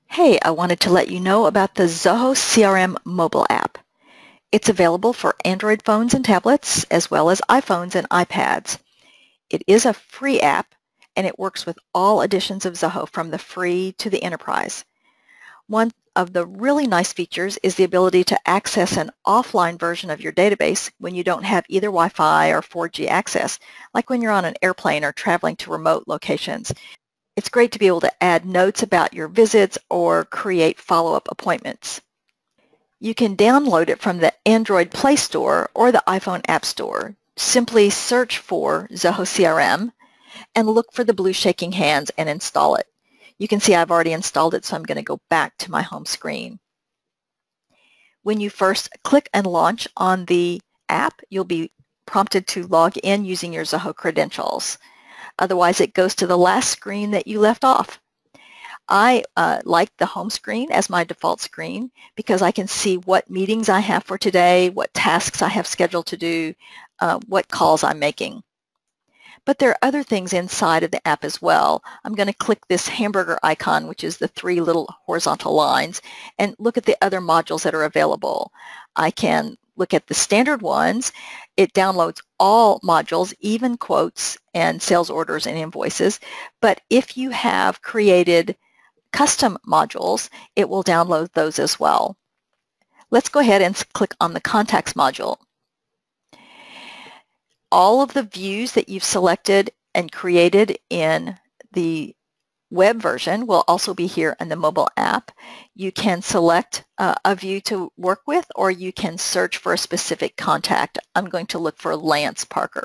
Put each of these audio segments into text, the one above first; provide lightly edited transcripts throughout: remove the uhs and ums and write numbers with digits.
Hey, I wanted to let you know about the Zoho CRM Mobile App. It's available for Android phones and tablets, as well as iPhones and iPads. It is a free app, and it works with all editions of Zoho, from the free to the enterprise. One of the really nice features is the ability to access an offline version of your database when you don't have either Wi-Fi or 4G access, like when you're on an airplane or traveling to remote locations. It's great to be able to add notes about your visits or create follow-up appointments. You can download it from the Android Play Store or the iPhone App Store. Simply search for Zoho CRM and look for the blue shaking hands and install it. You can see I've already installed it, so I'm going to go back to my home screen. When you first click and launch on the app, you'll be prompted to log in using your Zoho credentials. Otherwise, it goes to the last screen that you left off. I like the home screen as my default screen because I can see what meetings I have for today, what tasks I have scheduled to do, what calls I'm making. But there are other things inside of the app as well. I'm going to click this hamburger icon, which is the three little horizontal lines, and look at the other modules that are available. I can look at the standard ones. It downloads all modules, even quotes and sales orders and invoices. But if you have created custom modules, it will download those as well. Let's go ahead and click on the contacts module. All of the views that you've selected and created in the web version will also be here in the mobile app. You can select a view to work with, or you can search for a specific contact. I'm going to look for Lance Parker.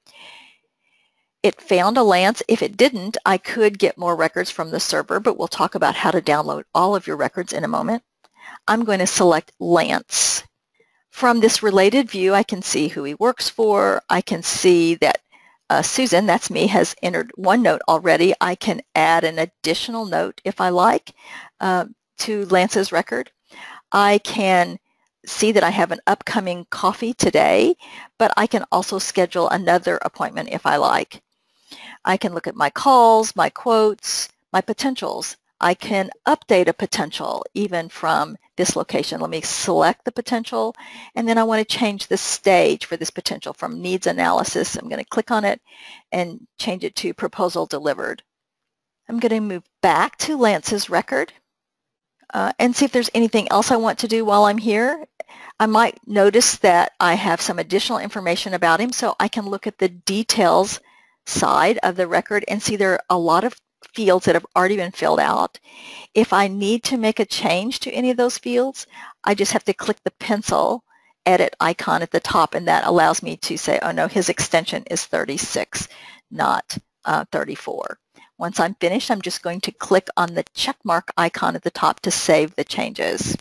It found a Lance. If it didn't, I could get more records from the server, but we'll talk about how to download all of your records in a moment. I'm going to select Lance. From this related view, I can see who he works for. I can see that Susan, that's me, has entered one note already. I can add an additional note if I like to Lance's record. I can see that I have an upcoming coffee today, but I can also schedule another appointment if I like. I can look at my calls, my quotes, my potentials. I can update a potential even from this location. Let me select the potential, and then I want to change the stage for this potential from needs analysis. I'm going to click on it and change it to proposal delivered. I'm going to move back to Lance's record and see if there's anything else I want to do while I'm here. I might notice that I have some additional information about him, so I can look at the details side of the record and see there are a lot of fields that have already been filled out. If I need to make a change to any of those fields, I just have to click the pencil edit icon at the top, and that allows me to say, oh no, his extension is 36, not 34. Once I'm finished, I'm just going to click on the check mark icon at the top to save the changes.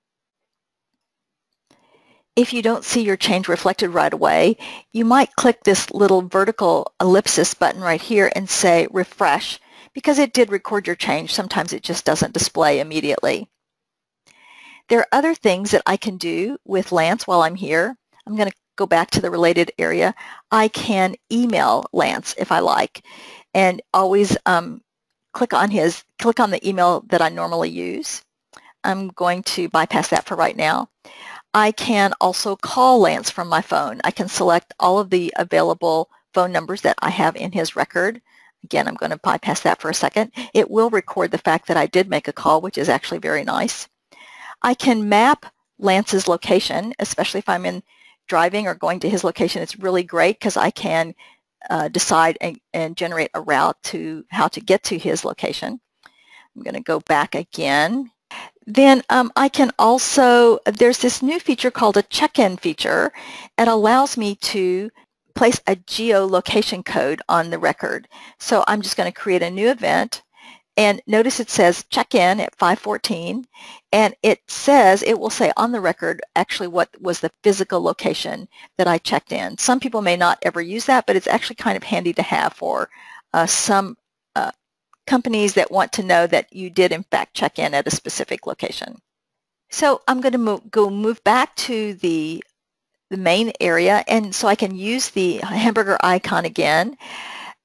If you don't see your change reflected right away, you might click this little vertical ellipsis button right here and say refresh, because it did record your change. Sometimes it just doesn't display immediately. There are other things that I can do with Lance while I'm here. I'm going to go back to the related area. I can email Lance if I like, and always click on the email that I normally use. I'm going to bypass that for right now. I can also call Lance from my phone. I can select all of the available phone numbers that I have in his record. Again, I'm going to bypass that for a second. It will record the fact that I did make a call, which is actually very nice. I can map Lance's location, especially if I'm driving or going to his location. It's really great because I can decide and generate a route to how to get to his location. I'm going to go back again. Then I can also, there's this new feature called a check-in feature. It allows me to place a geolocation code on the record. So I'm just going to create a new event, and notice it says check-in at 5:14, and it will say on the record actually what was the physical location that I checked in. Some people may not ever use that, but it's actually kind of handy to have for some companies that want to know that you did in fact check in at a specific location. So I'm going to move back to the main area, and so I can use the hamburger icon again.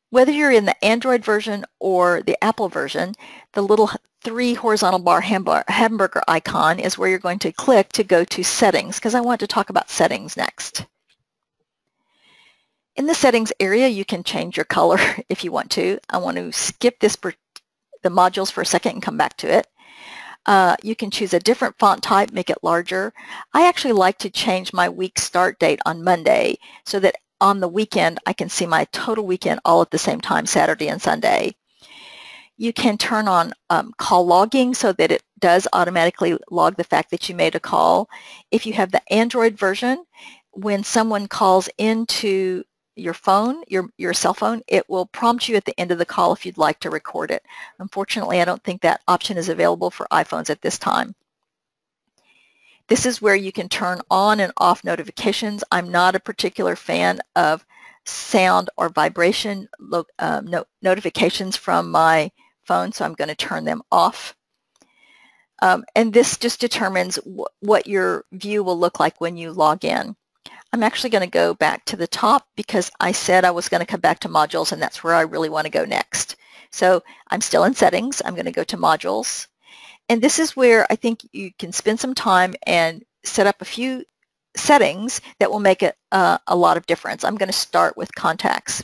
Whether you're in the Android version or the Apple version, the little 3 horizontal bar hamburger icon is where you're going to click to go to Settings, because I want to talk about Settings next. In the Settings area, you can change your color if you want to. I want to skip the modules for a second and come back to it. You can choose a different font type, make it larger. I actually like to change my week start date on Monday so that on the weekend I can see my total weekend all at the same time, Saturday and Sunday. You can turn on call logging so that it does automatically log the fact that you made a call. If you have the Android version, when someone calls into your phone, your cell phone, it will prompt you at the end of the call if you'd like to record it. Unfortunately, I don't think that option is available for iPhones at this time. This is where you can turn on and off notifications. I'm not a particular fan of sound or vibration notifications from my phone, so I'm going to turn them off. And this just determines what your view will look like when you log in. I'm actually going to go back to the top because I said I was going to come back to modules, and that's where I really want to go next. So I'm still in Settings. I'm going to go to Modules. And this is where I think you can spend some time and set up a few settings that will make it a lot of difference. I'm going to start with Contacts.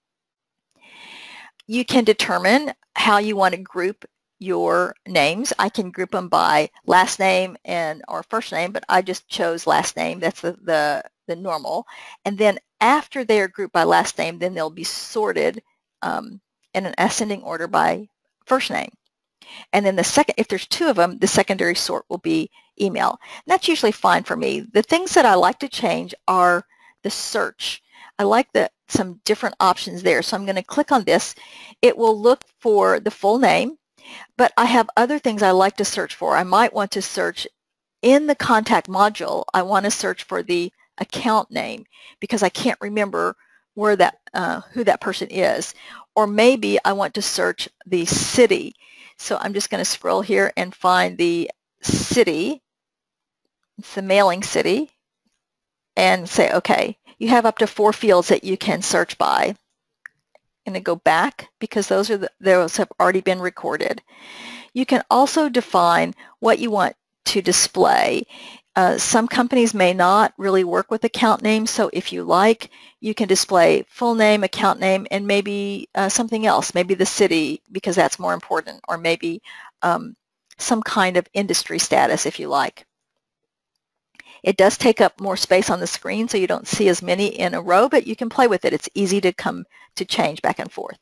You can determine how you want to group your names. I can group them by last name or first name, but I just chose last name. That's the normal. And then after they are grouped by last name, then they'll be sorted in an ascending order by first name. And then if there's 2 of them, the secondary sort will be email. And that's usually fine for me. The things that I like to change are the search. I like some different options there. So I'm going to click on this. It will look for the full name, but I have other things I like to search for. I might want to search in the contact module. I want to search for the account name because I can't remember where who that person is. Or maybe I want to search the city. So I'm just going to scroll here and find the city. It's the mailing city. And say, okay, you have up to 4 fields that you can search by. I'm going to go back because those have already been recorded. You can also define what you want to display. Some companies may not really work with account names, so if you like, you can display full name, account name, and maybe something else, maybe the city, because that's more important, or maybe some kind of industry status if you like. It does take up more space on the screen, so you don't see as many in a row, but you can play with it. It's easy to change back and forth.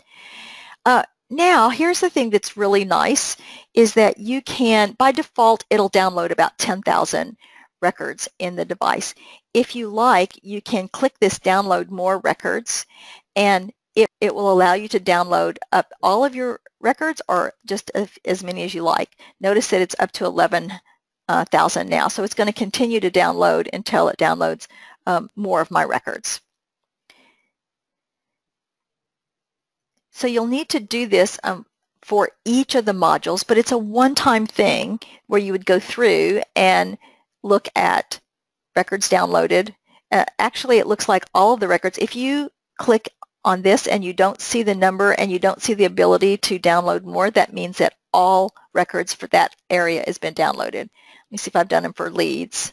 Now, here's the thing that's really nice is that you can, by default, it'll download about 10,000 records in the device. If you like, you can click this download more records, and it will allow you to download up all of your records or just as many as you like. Notice that it's up to 11,000 now, so it's going to continue to download until it downloads more of my records. So you'll need to do this for each of the modules, but it's a one-time thing where you would go through and look at records downloaded. Actually, it looks like all of the records. If you click on this and you don't see the number and you don't see the ability to download more, that means that all records for that area has been downloaded. Let me see if I've done them for leads.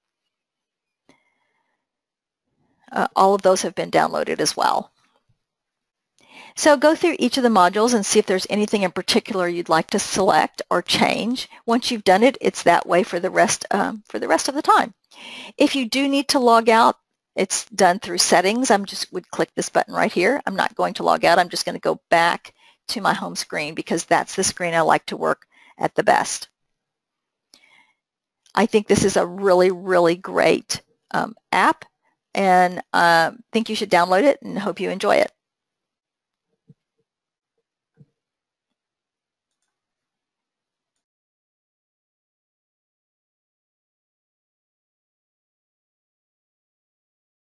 All of those have been downloaded as well. So go through each of the modules and see if there's anything in particular you'd like to select or change. Once you've done it, it's that way for the rest of the time. If you do need to log out, it's done through Settings. Would click this button right here. I'm not going to log out. I'm just going to go back to my home screen because that's the screen I like to work at the best. I think this is a really, really great app, and I think you should download it and hope you enjoy it.